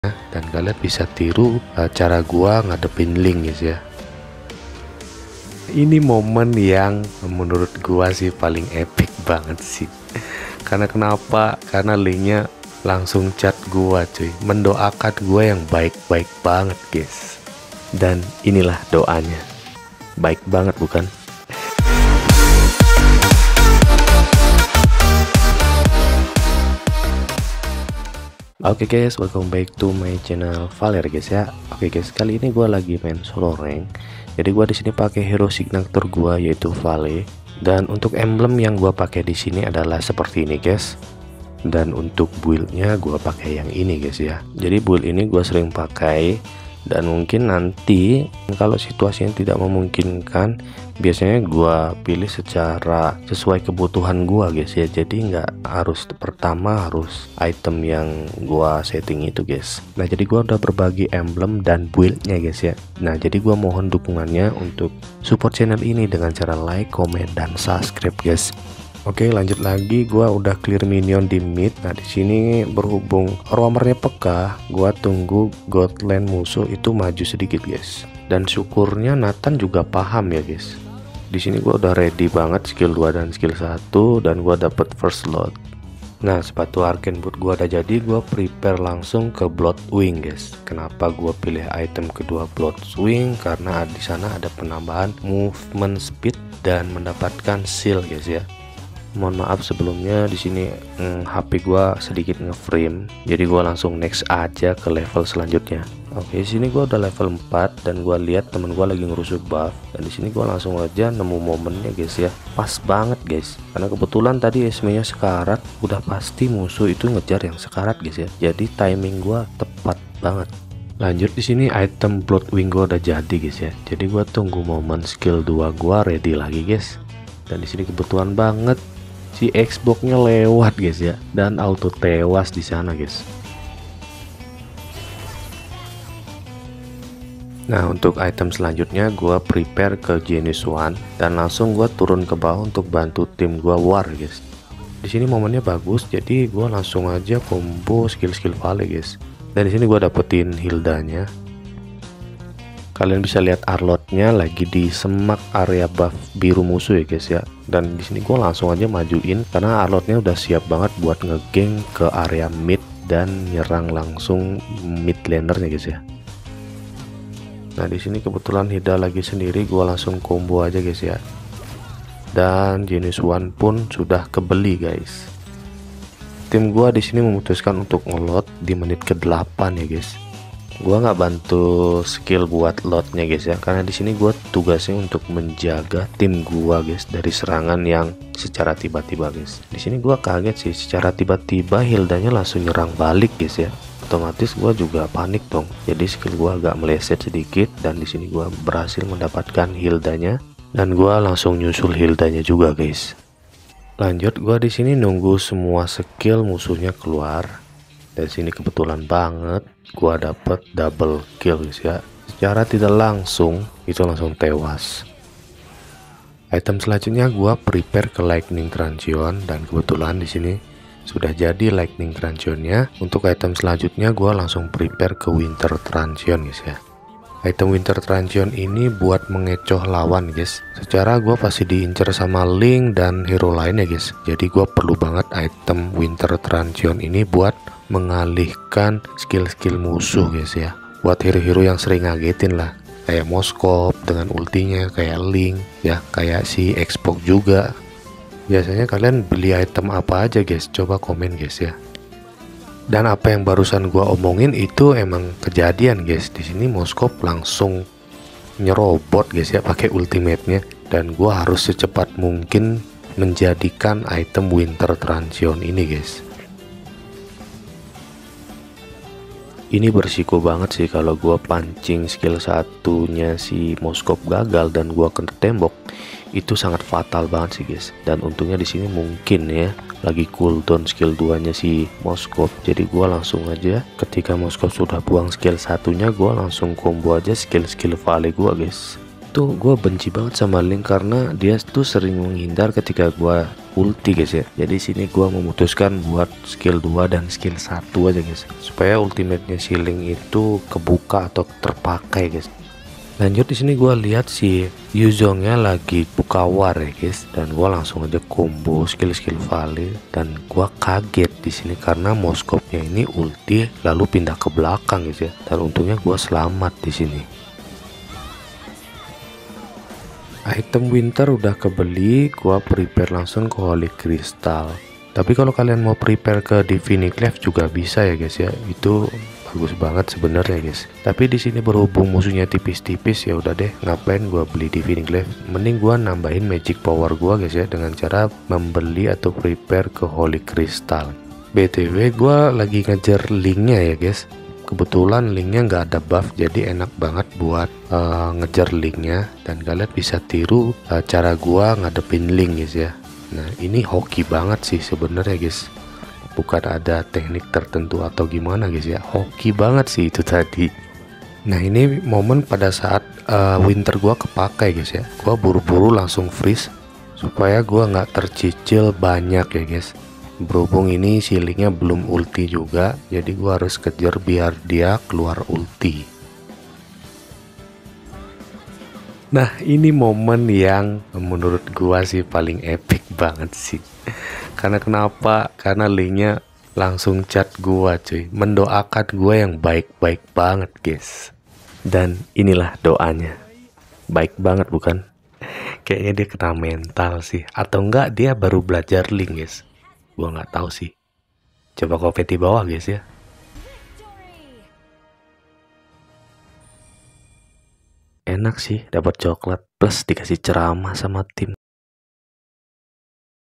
dan kalian bisa tiru cara gua ngadepin Link guys ya. Ini momen yang menurut gua sih paling epic banget sih. Karena kenapa? Karena Linknya langsung chat gua cuy, mendoakan gua yang baik-baik banget guys. Dan inilah doanya, baik banget bukan? Oke guys, welcome back to my channel Valer guys ya. Oke guys, kali ini gua lagi main solo rank. Jadi gua di sini pakai hero signature gua yaitu Vale. Dan untuk emblem yang gua pakai di sini adalah seperti ini guys. Dan untuk buildnya gua pakai yang ini guys ya. Jadi build ini gua sering pakai, dan mungkin nanti kalau situasinya tidak memungkinkan, biasanya gua pilih secara sesuai kebutuhan gua guys ya. Jadi nggak harus pertama harus item yang gua setting itu guys. Nah jadi gua udah berbagi emblem dan buildnya guys ya. Nah jadi gua mohon dukungannya untuk support channel ini dengan cara like, comment, dan subscribe guys. Oke, lanjut lagi. Gua udah clear minion di mid. Nah di sini berhubung roamernya peka, gua tunggu godland musuh itu maju sedikit guys. Dan syukurnya Nathan juga paham ya guys. Di sini gua udah ready banget skill 2 dan skill 1, dan gua dapet first slot. Nah sepatu arcane boot gua udah jadi, gua prepare langsung ke Bloodwing guys. Kenapa gua pilih item kedua Bloodwing? Karena di sana ada penambahan movement speed dan mendapatkan seal guys ya. Mohon maaf sebelumnya, di sini HP gua sedikit nge-frame, jadi gua langsung next aja ke level selanjutnya. Oke, di sini gua udah level 4 dan gua lihat temen gua lagi ngerusuh buff, dan di sini gua langsung aja nemu momennya guys ya. Pas banget guys, karena kebetulan tadi SME-nya sekarat, udah pasti musuh itu ngejar yang sekarat guys ya. Jadi timing gua tepat banget. Lanjut, di sini item Bloodwing gua udah jadi guys ya. Jadi gua tunggu momen skill 2 gua ready lagi guys. Dan di sini kebetulan banget si Xbox-nya lewat guys ya, dan auto tewas di sana guys. Nah untuk item selanjutnya gua prepare ke Genius One dan langsung gua turun ke bawah untuk bantu tim gua war guys. Di sini momennya bagus, jadi gua langsung aja combo skill-skill Vale guys. Dan di sini gua dapetin Hildanya. Kalian bisa lihat Arlotnya lagi di semak area buff biru musuh ya guys ya. Dan di sini gue langsung aja majuin karena Arlotnya udah siap banget buat ngegeng ke area mid dan nyerang langsung mid lanernya guys ya. Nah di sini kebetulan Hida lagi sendiri, gue langsung combo aja guys ya. Dan Genius One pun sudah kebeli guys. Tim gue di sini memutuskan untuk ngelot di menit ke-8 ya guys. Gua nggak bantu skill buat lotnya guys ya, karena di sini gua tugasnya untuk menjaga tim gua guys dari serangan yang secara tiba-tiba guys. Di sini gua kaget sih, secara tiba-tiba Hildanya langsung nyerang balik guys ya. Otomatis gua juga panik dong. Jadi skill gua agak meleset sedikit, dan di sini gua berhasil mendapatkan Hildanya, dan gua langsung nyusul Hildanya juga guys. Lanjut, gua di sini nunggu semua skill musuhnya keluar. Dari sini kebetulan banget gua dapet double kill guys ya. Secara tidak langsung itu langsung tewas. Item selanjutnya gua prepare ke Lightning Truncheon, dan kebetulan di sini sudah jadi Lightning Truncheonnya. Untuk item selanjutnya gua langsung prepare ke Winter Truncheon guys ya. Item Winter Truncheon ini buat mengecoh lawan guys. Secara gua pasti diincar sama Link dan hero lainnya guys. Jadi gua perlu banget item Winter Truncheon ini buat mengalihkan skill-skill musuh guys ya. Buat hero-hero yang sering ngagetin lah, kayak Moskop dengan ultinya, kayak Link ya, kayak si Xbox juga. Biasanya kalian beli item apa aja guys? Coba komen guys ya. Dan apa yang barusan gua omongin itu emang kejadian guys. Di sini Moskop langsung nyerobot guys ya pakai ultimate-nya, dan gua harus secepat mungkin menjadikan item Winter Truncheon ini guys. Ini bersiko banget sih kalau gua pancing skill satunya si Moskop gagal dan gua kena tembok. Itu sangat fatal banget sih guys. Dan untungnya di sini mungkin ya lagi cooldown skill 2-nya si Moskop. Jadi gua langsung aja ketika Moskop sudah buang skill satunya, gua langsung combo aja skill-skill Vale gua guys. tuh gue benci banget sama Link karena dia tuh sering menghindar ketika gue ulti guys ya. Jadi sini gue memutuskan buat skill 2 dan skill 1 aja guys, supaya ultimate-nya si Link itu kebuka atau terpakai guys. Lanjut di sini gue lihat si Yuzongnya lagi buka war ya guys, dan gue langsung aja combo skill Vale, dan gue kaget di sini karena Moskopnya ini ulti lalu pindah ke belakang guys ya, dan untungnya gue selamat di sini. Item winter udah kebeli, gua prepare langsung ke Holy Crystal. Tapi kalau kalian mau prepare ke Divine Clef juga bisa ya guys ya. Itu bagus banget sebenarnya guys. Tapi di sini berhubung musuhnya tipis-tipis, ya udah deh, ngapain gua beli Divine Clef? Mending gua nambahin magic power gua guys ya, dengan cara membeli atau prepare ke Holy Crystal. BTW gua lagi ngejar linknya ya guys. Kebetulan linknya nggak ada buff, jadi enak banget buat ngejar linknya, dan kalian bisa tiru cara gua ngadepin link guys ya. Nah ini hoki banget sih sebenarnya guys, bukan ada teknik tertentu atau gimana guys ya, hoki banget sih itu tadi. Nah ini momen pada saat winter gua kepakai guys ya, gua buru-buru langsung freeze supaya gua nggak tercicil banyak ya guys. Berhubung ini silingnya belum ulti juga, jadi gua harus kejar biar dia keluar ulti. Nah ini momen yang menurut gua sih paling epic banget sih. Karena kenapa? Karena linknya langsung chat gua cuy, mendoakan gua yang baik-baik banget guys. Dan inilah doanya, baik banget bukan? Kayaknya dia kena mental sih, atau enggak dia baru belajar link guys, gua nggak tahu sih. Coba komen di bawah guys ya. Enak sih dapat coklat plus dikasih ceramah sama tim.